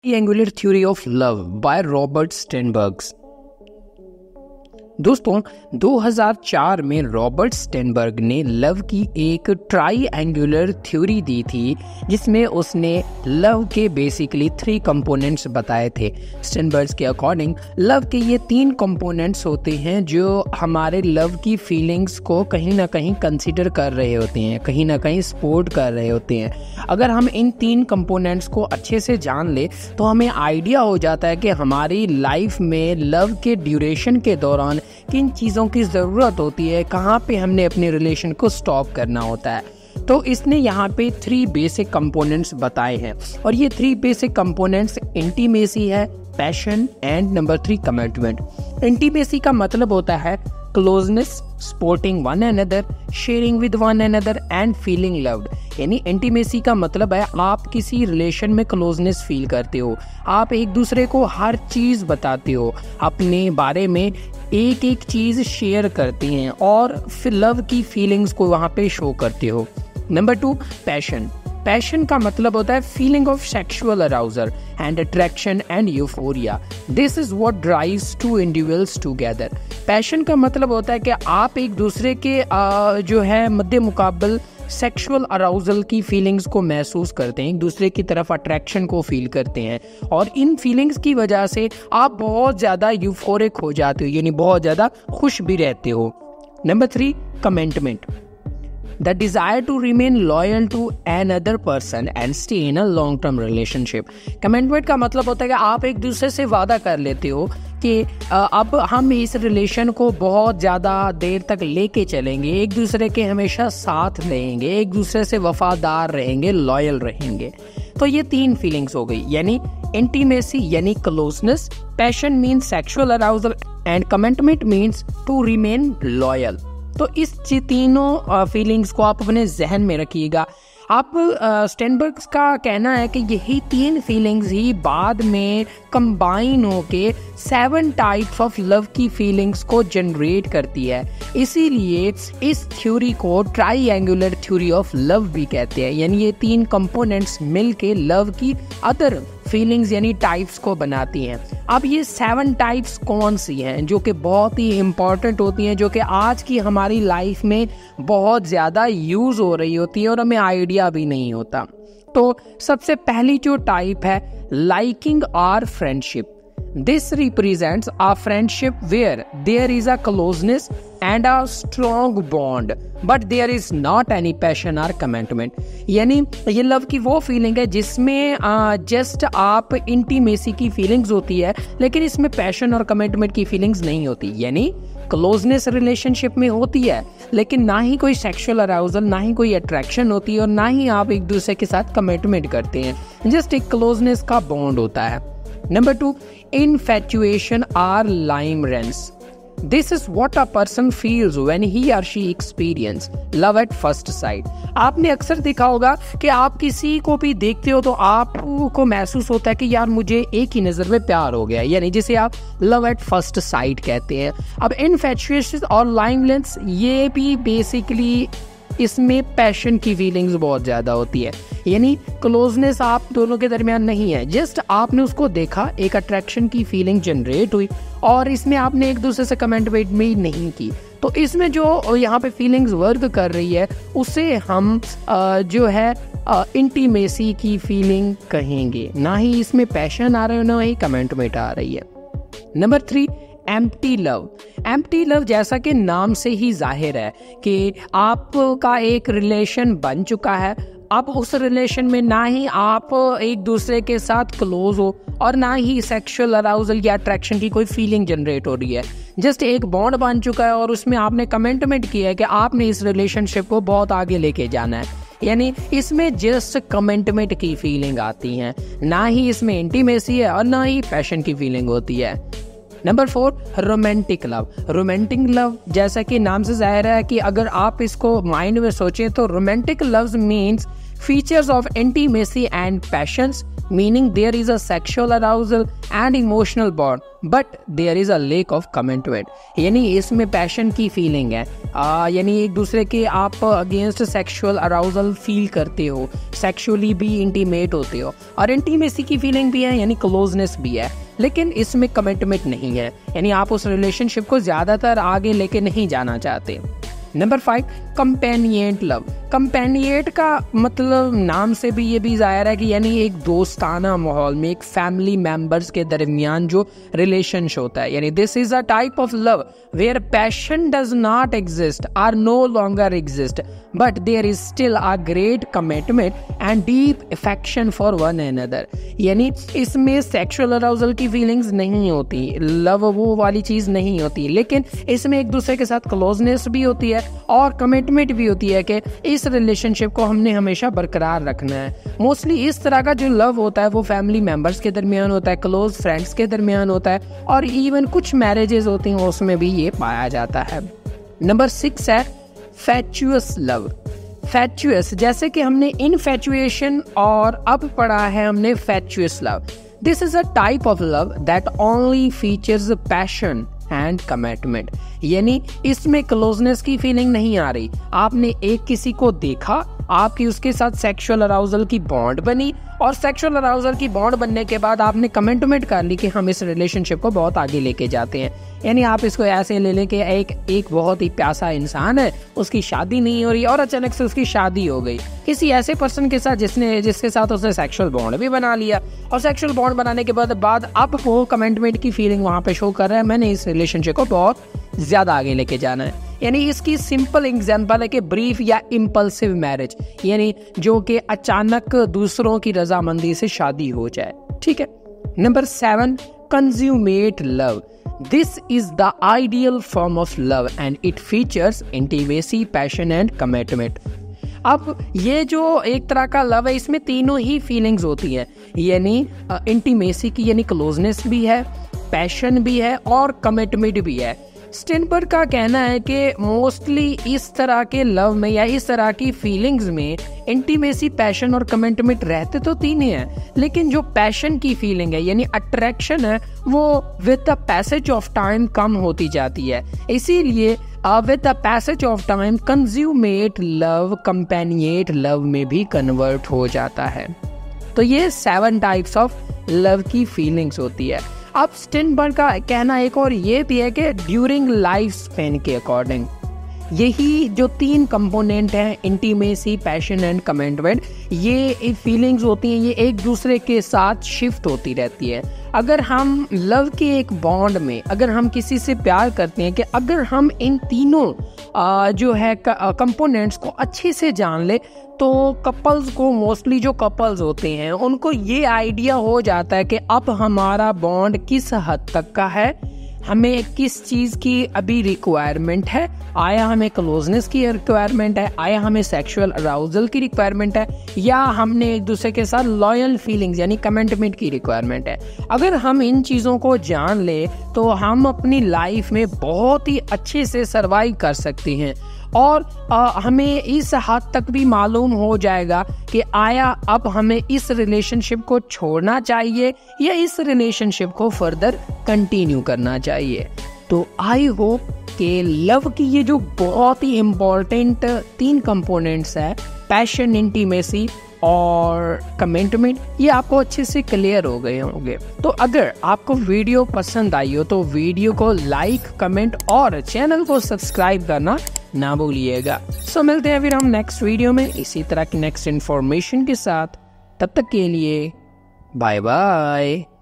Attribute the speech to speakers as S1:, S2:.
S1: Triangular Theory of Love by Robert Sternberg। दोस्तों 2004 में Robert Steinberg ने लव की एक ट्राइएंगुलर थ्योरी दी थी, जिसमें उसने लव के बेसिकली 3 कंपोनेंट्स बताए थे। स्टेनबर्ग के अकॉर्डिंग लव के ये 3 कंपोनेंट्स होते हैं जो हमारे लव की फीलिंग्स को कहीं ना कहीं कंसीडर कर रहे होते हैं, कहीं ना कहीं सपोर्ट कर रहे होते हैं। अगर हम इन 3 कंपोनेंट्स को अच्छे से जान ले तो हमें आइडिया हो जाता है कि हमारी लाइफ में लव के ड्यूरेशन के दौरान किन चीज़ों की ज़रूरत होती है, कहाँ पे हमने अपने रिलेशन को स्टॉप करना होता है। तो इसने यहाँ पे 3 बेसिक कंपोनेंट्स बताए हैं, और ये 3 बेसिक कंपोनेंट्स इंटीमेसी है, passion and number 3 commitment. Intimacy का मतलब होता है closeness, supporting one another, sharing with one another and feeling loved. यानी इंटीमेसी का मतलब है आप किसी रिलेशन में क्लोजनेस फील करते हो, आप एक दूसरे को हर चीज़ बताते हो, अपने बारे में एक एक चीज़ शेयर करते हैं और फिर लव की फीलिंग्स को वहाँ पे शो करते हो। Number 2 passion. पैशन का मतलब होता है feeling of sexual arousal and attraction and euphoria. This is what drives 2 individuals together. Passion का मतलब होता है कि आप एक दूसरे के जो है मध्य मुकाबल सेक्सुअल अराउजल की फीलिंग्स को महसूस करते हैं, एक दूसरे की तरफ अट्रैक्शन को फील करते हैं, और इन फीलिंग्स की वजह से आप बहुत ज़्यादा यूफोरिक हो जाते हो, यानी बहुत ज़्यादा खुश भी रहते हो। Number 3 commitment. The desire to remain loyal to another person and stay in a long term relationship। Commitment का मतलब होता है कि आप एक दूसरे से वादा कर लेते हो कि अब हम इस रिलेशन को बहुत ज़्यादा देर तक लेके चलेंगे, एक दूसरे के हमेशा साथ रहेंगे, एक दूसरे से वफादार रहेंगे, लॉयल रहेंगे। तो ये 3 फीलिंग्स हो गई, यानी इंटीमेसी यानी closeness, passion means sexual arousal and commitment means to remain loyal. तो इस तीनों फीलिंग्स को आप अपने जहन में रखिएगा। आप स्टेनबर्ग का कहना है कि यही 3 फीलिंग्स ही बाद में कंबाइन होके 7 टाइप्स ऑफ लव की फीलिंग्स को जनरेट करती है। इसीलिए इस थ्योरी को ट्राइएंगुलर थ्योरी ऑफ लव भी कहते हैं, यानी ये 3 कंपोनेंट्स मिलके लव की अदर फीलिंग्स यानी टाइप्स को बनाती हैं। अब ये 7 टाइप्स कौन सी हैं जो कि बहुत ही इम्पॉर्टेंट होती हैं, जो कि आज की हमारी लाइफ में बहुत ज़्यादा यूज़ हो रही होती है और हमें आइडिया भी नहीं होता। तो सबसे पहली जो टाइप है liking or friendship. This represents a friendship where there is a closeness and a strong bond, but there is not any passion or commitment। यानी ये लव की वो फीलिंग है जिसमें जस्ट आप इंटीमेसी की फीलिंग्स होती है, लेकिन इसमें पैशन और कमिटमेंट की फीलिंग्स नहीं होती। यानी क्लोजनेस रिलेशनशिप में होती है, लेकिन ना ही कोई सेक्सुअल अराउजल, ना ही कोई अट्रैक्शन होती है, और ना ही आप एक दूसरे के साथ कमिटमेंट करते हैं, जस्ट एक क्लोजनेस का बॉन्ड होता है। Number 2 infatuation or limerence। This is what a person feels when he or she experience love at first sight। आपने अक्सर देखा होगा कि आप किसी को भी देखते हो तो आपको महसूस होता है कि यार मुझे एक ही नज़र में प्यार हो गया, यानी जिसे आप लव एट फर्स्ट साइट कहते हैं। अब इन्फैचुएशन और लाइमरेंस ये भी बेसिकली इसमें पैशन की फीलिंग्स बहुत ज़्यादा होती है, यानी क्लोजनेस आप दोनों के दरमियान नहीं है, जस्ट आपने उसको देखा, एक अट्रैक्शन की फीलिंग जनरेट हुई, और इसमें आपने एक दूसरे से कमेंटमेंट भी नहीं की। तो इसमें जो यहाँ पे फीलिंग्स वर्क कर रही है उसे हम जो है इंटीमेसी की फीलिंग कहेंगे, ना ही इसमें पैशन आ रहा है, ना ही कमेंटमेंट आ रही है। Number 3 empty love. Empty love जैसा कि नाम से ही जाहिर है कि आपका एक रिलेशन बन चुका है, अब उस रिलेशन में ना ही आप एक दूसरे के साथ क्लोज हो और ना ही सेक्सुअल अराउजल या अट्रैक्शन की कोई फीलिंग जनरेट हो रही है, जस्ट एक बॉन्ड बन चुका है और उसमें आपने कमिटमेंट किया है कि आपने इस रिलेशनशिप को बहुत आगे लेके जाना है, यानी इसमें जस्ट कमिटमेंट की फीलिंग आती है, ना ही इसमें इंटीमेसी है और ना ही पैशन की फीलिंग होती है। Number 4 romantic love. Romantic love जैसा कि नाम से जाहिर है कि अगर आप इसको माइंड में सोचें तो romantic love means features of intimacy and passions meaning there is a sexual arousal and emotional bond but there is a lack of commitment। यानी इसमें पैशन की फीलिंग है, यानी एक दूसरे के आप अगेंस्ट सेक्सुअल अराउजल फील करते हो, सेक्सुअली भी इंटीमेट होते हो और इंटीमेसी की फीलिंग भी है, यानी क्लोजनेस भी है, लेकिन इसमें कमिटमेंट नहीं है, यानी आप उस रिलेशनशिप को ज़्यादातर आगे लेके नहीं जाना चाहते। Number 5, कंपेनिएट love. कंपेनिएट का मतलब नाम से भी ये भी ज़ाहिर है कि यानी एक दोस्ताना माहौल में एक फैमिली मेंबर्स के दरमियान जो रिलेशनशिप होता है, यानी this is a type of love where passion does not exist or no longer exist but there is still a great commitment and deep affection for one another. यानी इसमें sexual arousal की feelings नहीं होती, love वो वाली चीज़ नहीं होती, लेकिन इसमें एक दूसरे के साथ क्लोजनेस भी होती है और कमिटमेंट भी होती है कि इस रिलेशनशिप को हमने हमेशा बरकरार रखना है। मोस्टली इस तरह का जो लव होता है वो फैमिली मेंबर्स के दरमियान होता है, क्लोज फ्रेंड्स के दरमियान होता है और इवन कुछ मैरिजेस होती हैं उसमें भी ये पाया जाता है। नंबर 6 है फैचुअस लव। फैचुअस जैसे कि हमने इनफैचुएशन और अब पढ़ा है हमने fatuous love. This is a type of love that only features passion and commitment. यानी इसमें क्लोजनेस की फीलिंग नहीं आ रही, आपने एक किसी को देखा, आपकी उसके साथ सेक्सुअल अराउजल की बॉन्ड बनी और सेक्सुअल अराउजल की बॉन्ड बनने के बाद आपने कमिटमेंट कर ली कि हम इस रिलेशनशिप को बहुत आगे लेके जाते हैं। यानी आप इसको ऐसे ले लें कि एक बहुत ही प्यासा इंसान है, उसकी शादी नहीं हो रही और अचानक से उसकी शादी हो गई किसी ऐसे पर्सन के साथ जिसके साथ उसने सेक्सुअल बॉन्ड भी बना लिया और सेक्सुअल बॉन्ड बनाने के बाद अब वो कमिटमेंट की फीलिंग वहाँ पे शो कर रहा है, मैंने इस रिलेशनशिप को बहुत ज़्यादा आगे लेके जाना है। यानी इसकी सिंपल एग्जांपल है कि ब्रीफ या इम्पल्सिव मैरिज, यानी जो कि अचानक दूसरों की रजामंदी से शादी हो जाए। ठीक है। Number 7, consummate love. This is the ideal form of love and it features intimacy, passion and commitment. अब ये जो एक तरह का लव है इसमें तीनों ही फीलिंग्स होती हैं, यानी इंटीमेसी की यानी क्लोजनेस भी है, पैशन भी है और कमिटमेंट भी है। स्टेनबर्ग का कहना है कि मोस्टली इस तरह के लव में या इस तरह की फीलिंग्स में इंटीमेसी, पैशन और कमिटमेंट रहते तो तीन ही हैं, लेकिन जो पैशन की फीलिंग है यानी अट्रैक्शन है वो with the passage of time कम होती जाती है। इसीलिए with the passage of time consummate love companionate love में भी कन्वर्ट हो जाता है। तो ये 7 टाइप्स ऑफ लव की फीलिंग्स होती है। अब स्टेनबर्ग का कहना एक और ये भी है कि ड्यूरिंग लाइफ स्पेन के अकॉर्डिंग यही जो 3 कंपोनेंट हैं इंटीमेसी, पैशन एंड कमिटमेंट, ये फीलिंग्स होती हैं, ये एक दूसरे के साथ शिफ्ट होती रहती है। अगर हम लव के एक बॉन्ड में अगर हम किसी से प्यार करते हैं कि अगर हम इन तीनों जो है कंपोनेंट्स को अच्छे से जान ले तो कपल्स को, मोस्टली जो कपल्स होते हैं उनको ये आइडिया हो जाता है कि अब हमारा बॉन्ड किस हद तक का है, हमें किस चीज़ की अभी रिक्वायरमेंट है, आया हमें क्लोजनेस की रिक्वायरमेंट है, आया हमें सेक्सुअल अराउजल की रिक्वायरमेंट है, या हमने एक दूसरे के साथ लॉयल फीलिंग्स यानी कमिटमेंट की रिक्वायरमेंट है। अगर हम इन चीज़ों को जान ले तो हम अपनी लाइफ में बहुत ही अच्छे से सर्वाइव कर सकते हैं और हमें इस हद तक भी मालूम हो जाएगा कि आया अब हमें इस रिलेशनशिप को छोड़ना चाहिए या इस रिलेशनशिप को फर्दर कंटिन्यू करना चाहिए। तो आई होप कि लव की ये जो बहुत ही इम्पोर्टेंट 3 कंपोनेंट्स है, पैशन, इंटीमेसी और कमिटमेंट, ये आपको अच्छे से क्लियर हो गए होंगे। तो अगर आपको वीडियो पसंद आई हो तो वीडियो को लाइक, कमेंट और चैनल को सब्सक्राइब करना ना भूलिएगा। सो मिलते हैं फिर हम नेक्स्ट वीडियो में इसी तरह की नेक्स्ट इन्फॉर्मेशन के साथ। तब तक के लिए बाय बाय।